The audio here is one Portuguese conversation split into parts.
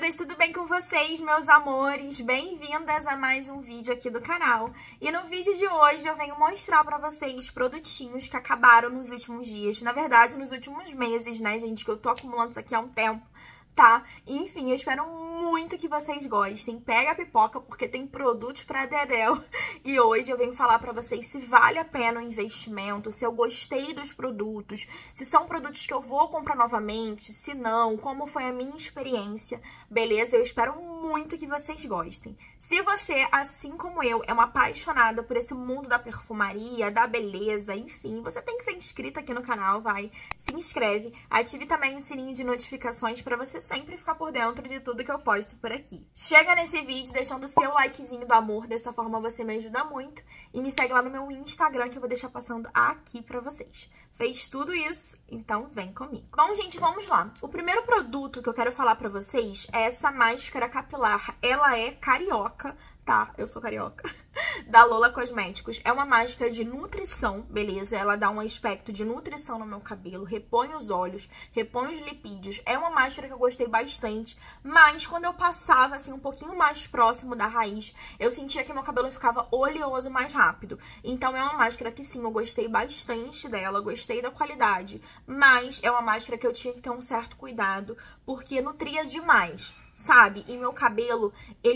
queridas, tudo bem com vocês, meus amores? Bem-vindas a mais um vídeo aqui do canal. E no vídeo de hoje eu venho mostrar pra vocês produtinhos que acabaram nos últimos dias. Na verdade, nos últimos meses, né, gente? Que eu tô acumulando isso aqui há um tempo, tá? Enfim, eu espero muito que vocês gostem. Pega a pipoca porque tem produtos pra dedéu. E hoje eu venho falar pra vocês se vale a pena o investimento, se eu gostei dos produtos, se são produtos que eu vou comprar novamente, se não, como foi a minha experiência, beleza? Eu espero muito que vocês gostem. Se você, assim como eu, é uma apaixonada por esse mundo da perfumaria, da beleza, enfim, você tem que ser inscrita aqui no canal, vai, se inscreve, ative também o sininho de notificações pra você sempre ficar por dentro de tudo que eu posto por aqui. Chega nesse vídeo deixando o seu likezinho do amor, dessa forma você me ajuda muito. E me segue lá no meu Instagram que eu vou deixar passando aqui pra vocês. Fez tudo isso? Então vem comigo. Bom, gente, vamos lá. O primeiro produto que eu quero falar pra vocês é essa máscara capilar. Ela é carioca, tá? Eu sou carioca. Da Lola Cosméticos. É uma máscara de nutrição, beleza? Ela dá um aspecto de nutrição no meu cabelo, repõe os olhos, repõe os lipídios. É uma máscara que eu gostei bastante, mas quando eu passava, assim, um pouquinho mais próximo da raiz, eu sentia que meu cabelo ficava oleoso mais rápido. Então é uma máscara que sim, eu gostei bastante dela, gostei da qualidade, mas é uma máscara que eu tinha que ter um certo cuidado, porque nutria demais, sabe? E meu cabelo,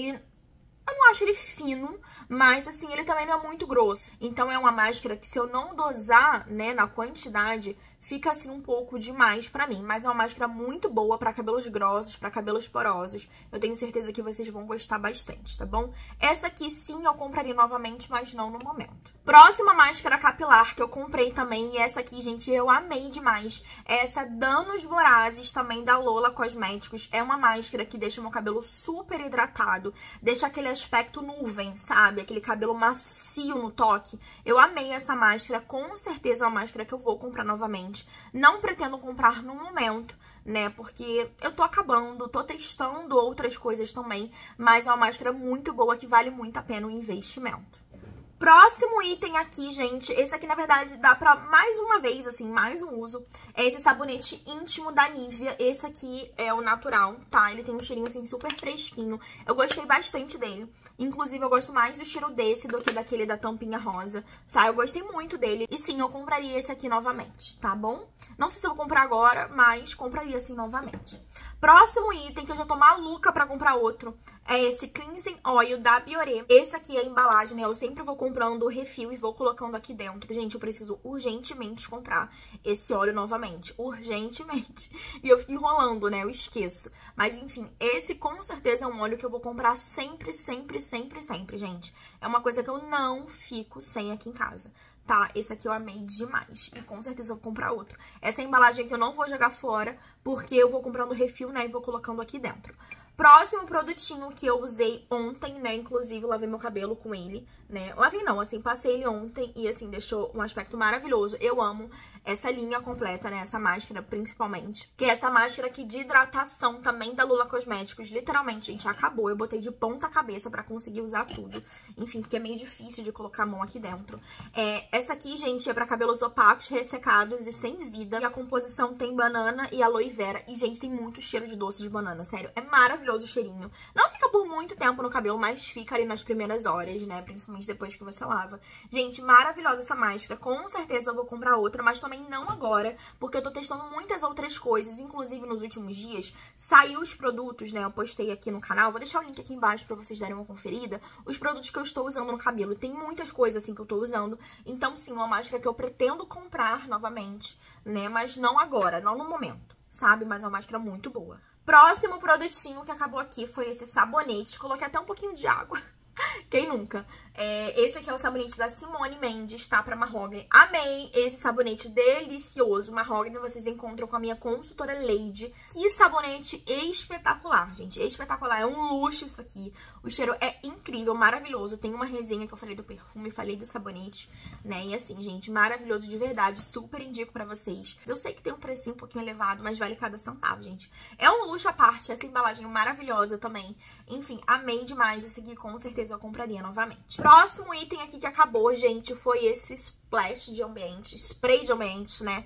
eu não acho ele fino, mas assim, ele também não é muito grosso. Então é uma máscara que se eu não dosar, né, na quantidade, fica assim um pouco demais pra mim. Mas é uma máscara muito boa pra cabelos grossos, pra cabelos porosos. Eu tenho certeza que vocês vão gostar bastante, tá bom? Essa aqui sim eu compraria novamente, mas não no momento. Próxima máscara capilar que eu comprei também, e essa aqui, gente, eu amei demais. É essa Danos Vorazes também da Lola Cosméticos. É uma máscara que deixa o meu cabelo super hidratado, deixa aquele aspecto nuvem, sabe? Aquele cabelo macio no toque. Eu amei essa máscara, com certeza é uma máscara que eu vou comprar novamente. Não pretendo comprar no momento, né? Porque eu tô acabando, tô testando outras coisas também, mas é uma máscara muito boa que vale muito a pena o investimento. Próximo item aqui, gente, esse aqui, na verdade, dá pra mais uma vez, assim, mais um uso. É esse sabonete íntimo da Nivea. Esse aqui é o natural, tá? Ele tem um cheirinho, assim, super fresquinho. Eu gostei bastante dele. Inclusive, eu gosto mais do cheiro desse do que daquele da tampinha rosa, tá? Eu gostei muito dele. E sim, eu compraria esse aqui novamente, tá bom? Não sei se eu vou comprar agora, mas compraria, assim, novamente. Próximo item, que eu já tô maluca pra comprar outro, é esse Cleansing Oil da Bioré. Esse aqui é a embalagem, né? Eu sempre vou comprando o refil e vou colocando aqui dentro. Gente, eu preciso urgentemente comprar esse óleo novamente. Urgentemente. E eu fico enrolando, né? Eu esqueço. Mas, enfim, esse com certeza é um óleo que eu vou comprar sempre, sempre, sempre, sempre, gente. É uma coisa que eu não fico sem aqui em casa. Tá, esse aqui eu amei demais. E com certeza eu vou comprar outro. Essa embalagem aqui eu não vou jogar fora, porque eu vou comprando refil, né? E vou colocando aqui dentro. Próximo produtinho que eu usei ontem, né? Inclusive, lavei meu cabelo com ele, né? Lavei não, assim, passei ele ontem e, assim, deixou um aspecto maravilhoso. Eu amo essa linha completa, né? Essa máscara, principalmente. Que é essa máscara aqui de hidratação também da Lola Cosméticos. Literalmente, gente, acabou. Eu botei de ponta cabeça pra conseguir usar tudo. Enfim, porque é meio difícil de colocar a mão aqui dentro. Essa aqui, gente, é pra cabelos opacos, ressecados e sem vida. E a composição tem banana e aloe vera. E, gente, tem muito cheiro de doce de banana, sério. É maravilhoso o cheirinho. Não fica por muito tempo no cabelo, mas fica ali nas primeiras horas, né? Principalmente depois que você lava. Gente, maravilhosa essa máscara. Com certeza eu vou comprar outra, mas também não agora, porque eu tô testando muitas outras coisas. Inclusive, nos últimos dias, saiu os produtos, né? Eu postei aqui no canal. Vou deixar o link aqui embaixo pra vocês darem uma conferida. Os produtos que eu estou usando no cabelo. Tem muitas coisas, assim, que eu tô usando. Então, sim, uma máscara que eu pretendo comprar novamente, né? Mas não agora, não no momento, sabe? Mas é uma máscara muito boa. Próximo produtinho que acabou aqui foi esse sabonete. Coloquei até um pouquinho de água. Quem nunca? Esse aqui é o sabonete da Simone Mendes, tá? Pra Mahogany. Amei esse sabonete delicioso. Mahogany vocês encontram com a minha consultora Lady. Que sabonete espetacular, gente. Espetacular. É um luxo isso aqui. O cheiro é incrível, maravilhoso. Tem uma resenha que eu falei do perfume, falei do sabonete, né? E assim, gente, maravilhoso de verdade. Super indico pra vocês. Eu sei que tem um precinho um pouquinho elevado, mas vale cada centavo, gente. É um luxo à parte. Essa embalagem é maravilhosa também. Enfim, amei demais. Esse aqui com certeza eu compraria novamente. Próximo item aqui que acabou, gente, foi esse splash de ambiente, spray de ambiente, né?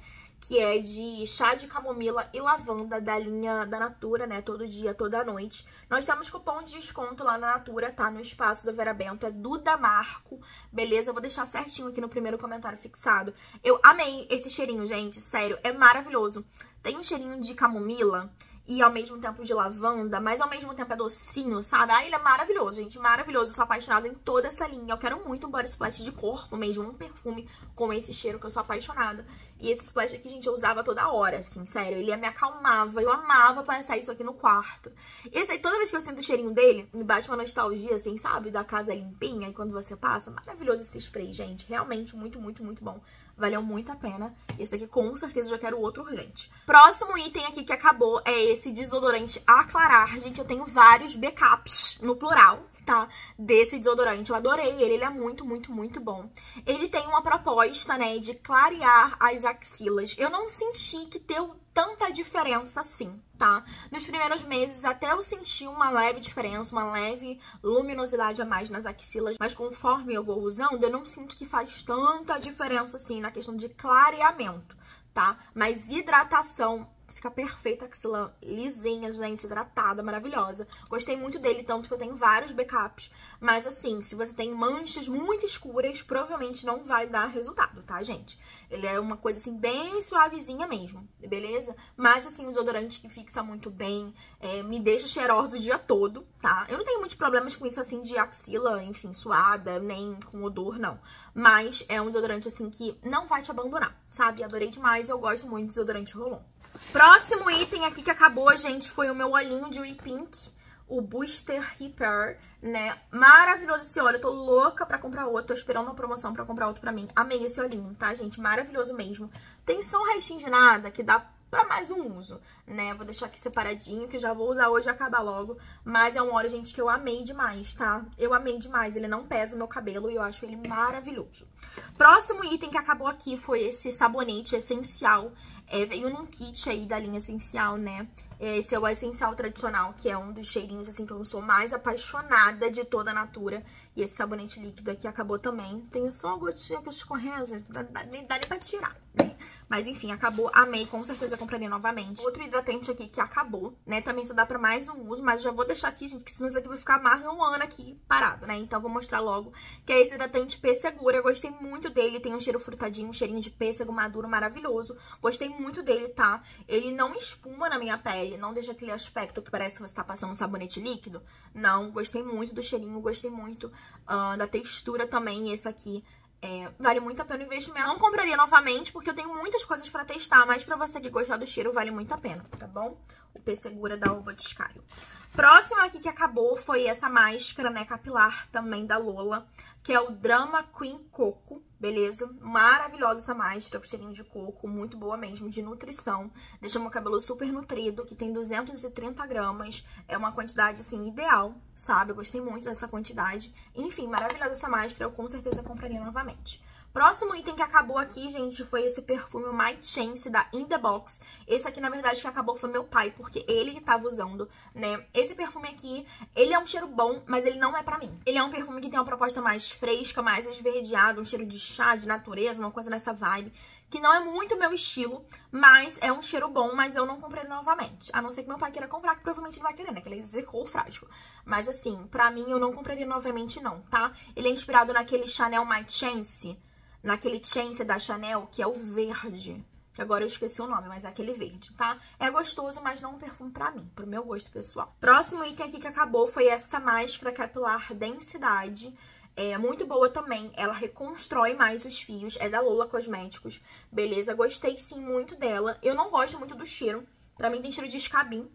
que é de chá de camomila e lavanda da linha da Natura, né? Todo dia, toda noite. Nós temos cupom de desconto lá na Natura, tá? No espaço da Vera Bento, é Duda Marco, beleza? Eu vou deixar certinho aqui no primeiro comentário fixado. Eu amei esse cheirinho, gente, sério, é maravilhoso. Tem um cheirinho de camomila e ao mesmo tempo de lavanda, mas ao mesmo tempo é docinho, sabe? Ah, ele é maravilhoso, gente, maravilhoso. Eu sou apaixonada em toda essa linha. Eu quero muito um body splash de corpo mesmo, um perfume com esse cheiro que eu sou apaixonada. E esse splash aqui, gente, eu usava toda hora, assim, sério. Ele me acalmava, eu amava passar isso aqui no quarto. Esse aí, toda vez que eu sinto o cheirinho dele, me bate uma nostalgia, assim, sabe? Da casa limpinha, e quando você passa, maravilhoso esse spray, gente. Realmente muito, muito, muito bom. Valeu muito a pena. Esse daqui com certeza eu já quero outro urgente. Próximo item aqui que acabou é esse desodorante Aclarar. Gente, eu tenho vários backups, no plural, tá? Desse desodorante. Eu adorei ele. Ele é muito, muito, muito bom. Ele tem uma proposta, né, de clarear as axilas. Eu não senti que deu tanta diferença assim, tá? Nos primeiros meses até eu senti uma leve diferença, uma leve luminosidade a mais nas axilas, mas conforme eu vou usando, eu não sinto que faz tanta diferença assim na questão de clareamento, tá? Mas hidratação, fica perfeita, axila lisinha, gente, hidratada, maravilhosa. Gostei muito dele, tanto que eu tenho vários backups. Mas assim, se você tem manchas muito escuras, provavelmente não vai dar resultado, tá, gente? Ele é uma coisa assim, bem suavezinha mesmo, beleza? Mas assim, um desodorante que fixa muito bem, me deixa cheirosa o dia todo, tá? Eu não tenho muitos problemas com isso assim de axila, enfim, suada, nem com odor, não. Mas é um desodorante assim que não vai te abandonar, sabe? Adorei demais, eu gosto muito de desodorante Rolon. Próximo item aqui que acabou, gente, foi o meu olhinho de Repink, o Booster Repair, né? Maravilhoso esse óleo, eu tô louca pra comprar outro, tô esperando uma promoção pra comprar outro pra mim. Amei esse olhinho, tá, gente? Maravilhoso mesmo. Tem só um restinho de nada que dá pra mais um uso, né? Vou deixar aqui separadinho, que já vou usar hoje e acabar logo. Mas é um óleo, gente, que eu amei demais, tá? Eu amei demais, ele não pesa meu cabelo e eu acho ele maravilhoso. Próximo item que acabou aqui foi esse sabonete essencial. Veio num kit aí da linha essencial, né? Esse é o essencial tradicional, que é um dos cheirinhos, assim, que eu sou mais apaixonada de toda a Natura. E esse sabonete líquido aqui acabou também. Tem só uma gotinha que escorrega, dá nem pra tirar, né? Mas enfim, acabou, amei, com certeza compraria novamente. Outro hidratante aqui que acabou, né? Também só dá pra mais um uso, mas já vou deixar aqui, gente, que senão isso aqui vai ficar mais de um ano aqui parado, né? Então vou mostrar logo, que é esse hidratante Pessegura. Eu gostei muito dele, tem um cheiro frutadinho, um cheirinho de pêssego maduro maravilhoso. Gostei muito dele, tá? Ele não espuma na minha pele, não deixa aquele aspecto que parece que você tá passando um sabonete líquido. Não, gostei muito do cheirinho, gostei muito da textura também. Esse aqui vale muito a pena o investimento. Não compraria novamente, porque eu tenho muitas coisas pra testar, mas pra você que gostar do cheiro, vale muito a pena, tá bom? O Pessegura da Boticário. Próximo aqui que acabou foi essa máscara, né, capilar também da Lola, que é o Drama Queen Coco, beleza? Maravilhosa essa máscara, com cheirinho de coco, muito boa mesmo, de nutrição. Deixa meu cabelo super nutrido, que tem 230 gramas. É uma quantidade, assim, ideal, sabe? Eu gostei muito dessa quantidade. Enfim, maravilhosa essa máscara, eu com certeza compraria novamente. Próximo item que acabou aqui, gente, foi esse perfume My Chance da In The Box. Esse aqui, na verdade, que acabou foi meu pai, porque ele tava usando, né? Esse perfume aqui, ele é um cheiro bom, mas ele não é pra mim. Ele é um perfume que tem uma proposta mais fresca, mais esverdeada, um cheiro de chá, de natureza, uma coisa nessa vibe, que não é muito meu estilo, mas é um cheiro bom, mas eu não comprei novamente. A não ser que meu pai queira comprar, que provavelmente ele vai querer, né? Que ele zecou o frasco. Mas assim, pra mim, eu não compraria novamente não, tá? Ele é inspirado naquele Chanel My Chance, naquele Chance da Chanel, que é o verde. Que agora eu esqueci o nome, mas é aquele verde, tá? É gostoso, mas não um perfume pra mim, pro meu gosto pessoal. Próximo item aqui que acabou foi essa máscara capilar Densidade. É muito boa também, ela reconstrói mais os fios, é da Lola Cosméticos, beleza? Gostei sim muito dela. Eu não gosto muito do cheiro, pra mim tem cheiro de escabim.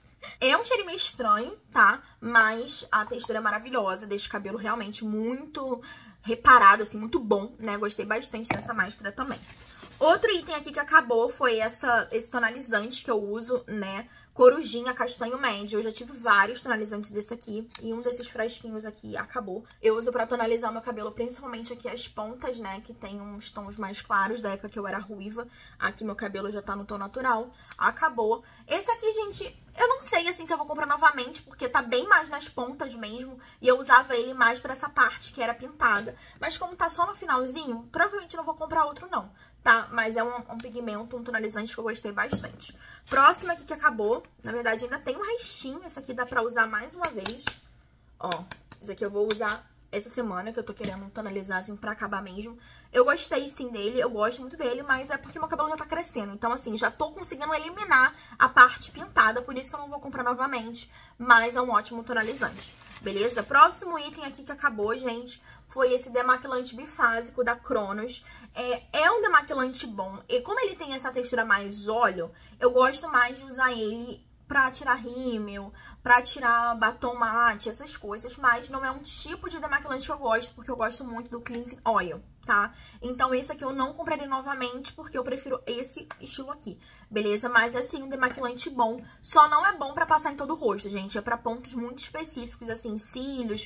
É um cheiro meio estranho, tá? Mas a textura é maravilhosa, deixa o cabelo realmente muito reparado, assim, muito bom, né? Gostei bastante dessa máscara também. Outro item aqui que acabou foi esse tonalizante que eu uso, né? Corujinha Castanho Médio. Eu já tive vários tonalizantes desse aqui e um desses frasquinhos aqui acabou. Eu uso pra tonalizar o meu cabelo, principalmente aqui as pontas, né? Que tem uns tons mais claros da época que eu era ruiva. Aqui meu cabelo já tá no tom natural. Acabou. Esse aqui, gente, Eu não sei, assim, se eu vou comprar novamente, porque tá bem mais nas pontas mesmo. E eu usava ele mais pra essa parte que era pintada. Mas como tá só no finalzinho, provavelmente não vou comprar outro não, tá? Mas é um pigmento, um tonalizante que eu gostei bastante. Próximo aqui que acabou. Na verdade, ainda tem um restinho. Esse aqui dá pra usar mais uma vez. Ó, esse aqui eu vou usar essa semana, que eu tô querendo tonalizar, assim, pra acabar mesmo. Eu gostei, sim, dele, eu gosto muito dele, mas é porque meu cabelo já tá crescendo. Então, assim, já tô conseguindo eliminar a parte pintada, por isso que eu não vou comprar novamente, mas é um ótimo tonalizante, beleza? Próximo item aqui que acabou, gente, foi esse demaquilante bifásico da Cronos. É um demaquilante bom, e como ele tem essa textura mais óleo, eu gosto mais de usar ele pra tirar rímel, pra tirar batom mate, essas coisas. Mas não é um tipo de demaquilante que eu gosto, porque eu gosto muito do Cleansing Oil, tá? Então esse aqui eu não compraria novamente, porque eu prefiro esse estilo aqui, beleza? Mas é sim um demaquilante bom, só não é bom pra passar em todo o rosto, gente. É pra pontos muito específicos, assim, cílios,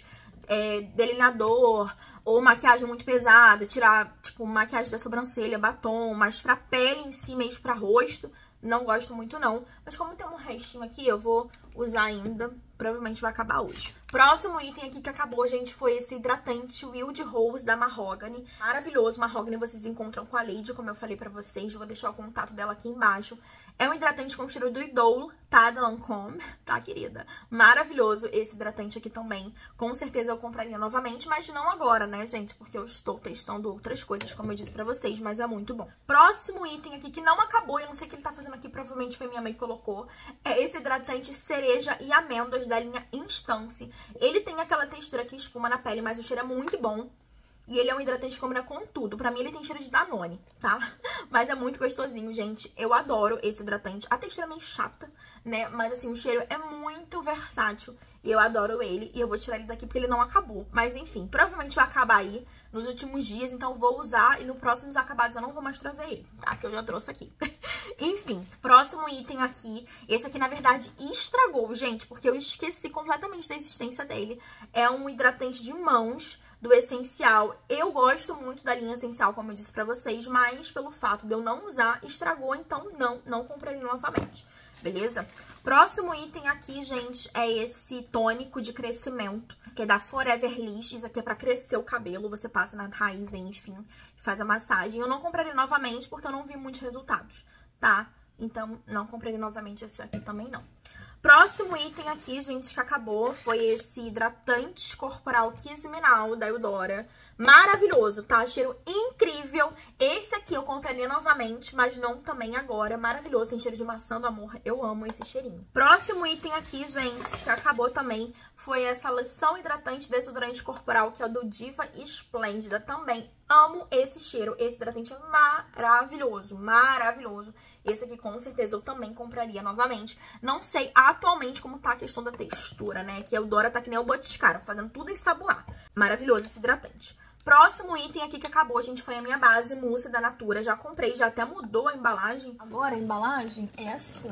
delineador, ou maquiagem muito pesada, tirar, tipo, maquiagem da sobrancelha, batom, mas pra pele em si, mesmo pra rosto, não gosto muito não, mas como tem um restinho aqui, eu vou usar ainda, provavelmente vai acabar hoje. Próximo item aqui que acabou, gente, foi esse hidratante Wild Rose da Mahogany. Maravilhoso, Mahogany vocês encontram com a Lady, como eu falei pra vocês, vou deixar o contato dela aqui embaixo. É um hidratante com cheiro do Idol, tá, da Lancôme, tá, querida? Maravilhoso esse hidratante aqui também, com certeza eu compraria novamente, mas não agora, né, gente, porque eu estou testando outras coisas, como eu disse pra vocês, mas é muito bom. Próximo item aqui que não acabou, eu não sei o que ele tá fazendo aqui, provavelmente foi minha mãe que colocou, é esse hidratante cereja e amêndoas da linha Instance. Ele tem aquela textura que espuma na pele, mas o cheiro é muito bom. E ele é um hidratante que combina com tudo. Pra mim, ele tem cheiro de Danone, tá? Mas é muito gostosinho, gente. Eu adoro esse hidratante. A textura é meio chata, né? Mas, assim, o cheiro é muito versátil. E eu adoro ele. E eu vou tirar ele daqui porque ele não acabou. Mas, enfim, provavelmente vai acabar aí nos últimos dias. Então, eu vou usar. E no próximos acabados eu não vou mais trazer ele, tá? Que eu já trouxe aqui. Enfim, próximo item aqui. Esse aqui, na verdade, estragou, gente. Porque eu esqueci completamente da existência dele. É um hidratante de mãos do Essencial. Eu gosto muito da linha Essencial, como eu disse pra vocês, mas pelo fato de eu não usar, estragou, então não comprei novamente, beleza? Próximo item aqui, gente, é esse tônico de crescimento, que é da Forever Lish. Isso aqui é pra crescer o cabelo, você passa na raiz, enfim, faz a massagem. Eu não comprei novamente porque eu não vi muitos resultados, tá? Então, não comprei novamente esse aqui também não. Próximo item aqui, gente, que acabou, foi esse hidratante corporal Kiss Me Now, da Eudora. Maravilhoso, tá? Cheiro incrível. Esse aqui eu compraria novamente, mas não também agora. Maravilhoso, tem cheiro de maçã do amor. Eu amo esse cheirinho. Próximo item aqui, gente, que acabou também, foi essa loção hidratante desodorante corporal, que é o do Diva Esplêndida. Também amo esse cheiro. Esse hidratante é maravilhoso, maravilhoso. Esse aqui, com certeza, eu também compraria novamente. Não sei atualmente como tá a questão da textura, né? Que a Eudora tá que nem o Boticário, fazendo tudo ensaboar. Maravilhoso esse hidratante. Próximo item aqui que acabou, gente, foi a minha base mousse da Natura. Já comprei, já até mudou a embalagem. Agora a embalagem é assim,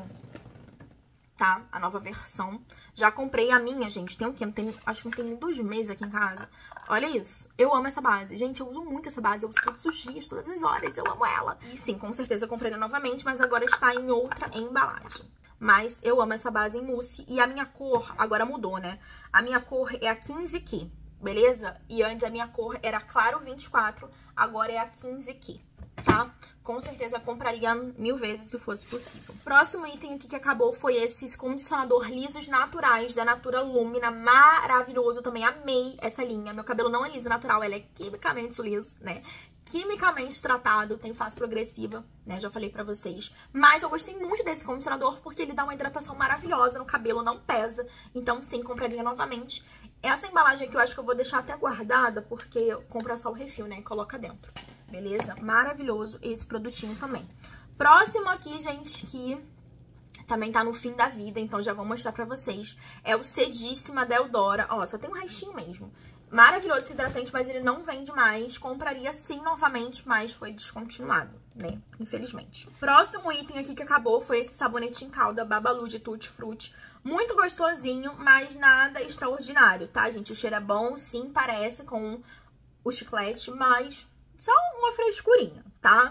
tá? A nova versão. Já comprei a minha, gente. Tem o quê? Acho que não tem nem 2 meses aqui em casa. Olha isso. Eu amo essa base. Gente, eu uso muito essa base. Eu uso todos os dias, todas as horas. Eu amo ela. E sim, com certeza eu comprei novamente, mas agora está em outra embalagem. Mas eu amo essa base em mousse. E a minha cor agora mudou, né? A minha cor é a 15Q, beleza? E antes a minha cor era claro 24, agora é a 15Q, tá? Com certeza eu compraria 1000 vezes se fosse possível. Próximo item aqui que acabou foi esse condicionador lisos naturais da Natura Lumina. Maravilhoso, eu também amei essa linha. Meu cabelo não é liso natural, ela é quimicamente liso, né? Quimicamente tratado, tem fase progressiva, né? Já falei pra vocês. Mas eu gostei muito desse condicionador porque ele dá uma hidratação maravilhosa no cabelo, não pesa. Então sim, compraria novamente. Essa embalagem aqui eu acho que eu vou deixar até guardada porque compra só o refil, né? E coloca dentro. Beleza? Maravilhoso esse produtinho também. Próximo aqui, gente, que também tá no fim da vida, então já vou mostrar pra vocês. É o Cedíssima da Eudora. Ó, só tem um restinho mesmo. Maravilhoso esse hidratante, mas ele não vende mais. Compraria sim novamente, mas foi descontinuado, né? Infelizmente. Próximo item aqui que acabou foi esse sabonete em calda Babalu de Tutti Frutti. Muito gostosinho, mas nada extraordinário, tá, gente? O cheiro é bom, sim, parece com o chiclete, mas só uma frescurinha, tá?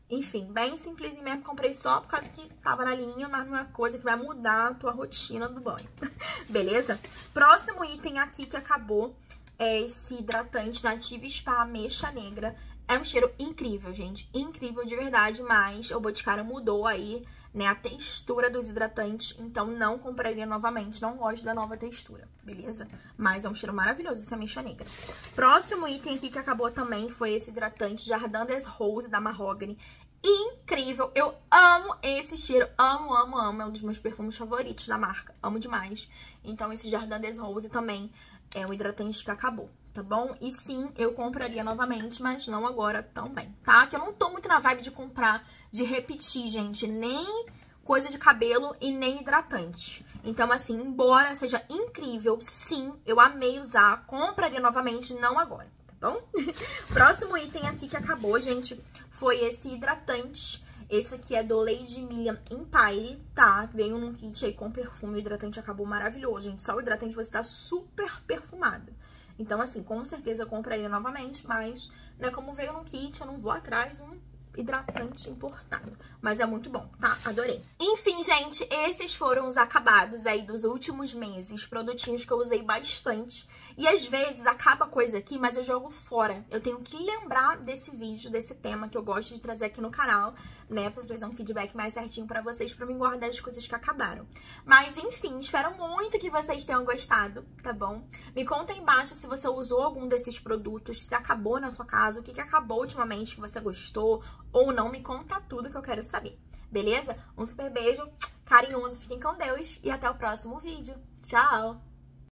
Enfim, bem simplesinho mesmo. Comprei só por causa que tava na linha, mas não é coisa que vai mudar a tua rotina do banho. Beleza? Próximo item aqui que acabou é esse hidratante Nativa Spa Ameixa Negra. É um cheiro incrível, gente. Incrível de verdade, mas o Boticário mudou aí, né, a textura dos hidratantes. Então, não compraria novamente. Não gosto da nova textura, beleza? Mas é um cheiro maravilhoso esse Ameixa Negra. Próximo item aqui que acabou também foi esse hidratante Jardim des Roses da Mahogany. Incrível! Eu amo esse cheiro. Amo, amo, amo. É um dos meus perfumes favoritos da marca. Amo demais. Então, esse Jardim des Roses também é um hidratante que acabou, tá bom? E sim, eu compraria novamente, mas não agora também, tá? Que eu não tô muito na vibe de comprar, de repetir, gente, nem coisa de cabelo e nem hidratante. Então, assim, embora seja incrível, sim, eu amei usar, compraria novamente, não agora, tá bom? Próximo item aqui que acabou, gente, foi esse hidratante. Esse aqui é do Lady Millian Empire, tá? Veio num kit aí com perfume, o hidratante acabou maravilhoso, gente. Só o hidratante você tá super perfumado. Então, assim, com certeza eu compraria novamente, mas, né, como veio num kit, eu não vou atrás de um hidratante importado. Mas é muito bom, tá? Adorei. Enfim, gente, esses foram os acabados aí dos últimos meses, produtinhos que eu usei bastante. E às vezes acaba coisa aqui, mas eu jogo fora. Eu tenho que lembrar desse vídeo, desse tema que eu gosto de trazer aqui no canal, né? Pra fazer um feedback mais certinho pra vocês, pra mim guardar as coisas que acabaram. Mas, enfim, espero muito que vocês tenham gostado, tá bom? Me conta aí embaixo se você usou algum desses produtos, se acabou na sua casa, o que acabou ultimamente que você gostou ou não. Me conta tudo que eu quero saber, beleza? Um super beijo, carinhoso, fiquem com Deus e até o próximo vídeo. Tchau!